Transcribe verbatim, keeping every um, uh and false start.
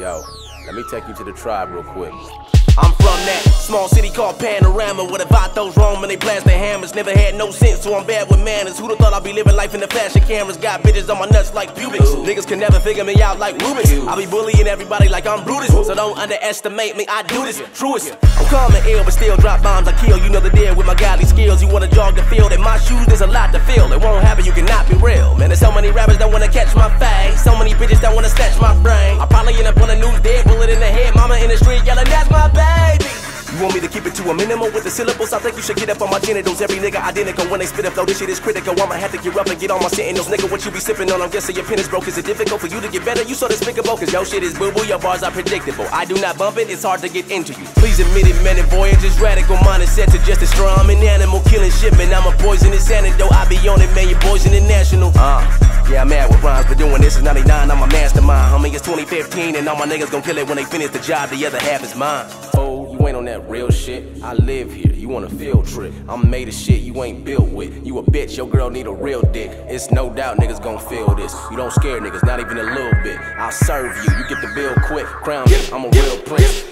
Yo, let me take you to the tribe real quick. I'm from that small city called Panorama, where the vatos roam and they blast their hammers. Never had no sense, so I'm bad with manners. Who'da thought I'd be living life in the fashion cameras? Got bitches on my nuts like pubics. Ooh. Niggas can never figure me out like Rubik's. I be bullying everybody like I'm Brutus. Ooh. So don't underestimate me, I do this, truest. I'm calm and ill, but still drop bombs, I kill. You know the deal with my godly skills. You wanna jog the field, in my shoes there's a lot to feel. It won't happen, you cannot be real. Man, there's so many rappers that wanna catch my face, so many bitches that wanna snatch my brain. I probably end up on the news dead, bullet in the head, mama in the street yelling, that's my baby. You want me to keep it to a minimum with the syllables? I think you should get up on my genitals. Every nigga identical when they spit a flow. This shit is critical. I'ma have to get up and get on my sentinels. Nigga, what you be sipping on? I'm guessing your pen is broke. Is it difficult for you to get better? You so despicable, cause your shit is boo-boo. Your bars are predictable. I do not bump it, it's hard to get into you. Please admit it, man, and voyage is radical. Mine is set to just destroy. I'm an animal killing shipment. I'm a poisonous antidote. I be on it, man, you're poison international. Uh, yeah, I'm mad with rhymes, but doing this is ninety-nine. I'm a mastermind. Homie, it's twenty fifteen, and all my niggas gon' kill it when they finish the job. The other half is mine. Oh, you ain't on that real shit. I live here, you want a field trip. I'm made of shit you ain't built with. You a bitch, your girl need a real dick. It's no doubt niggas gon' feel this. You don't scare niggas, not even a little bit. I'll serve you, you get the bill quick. Crown me, I'm a real prince.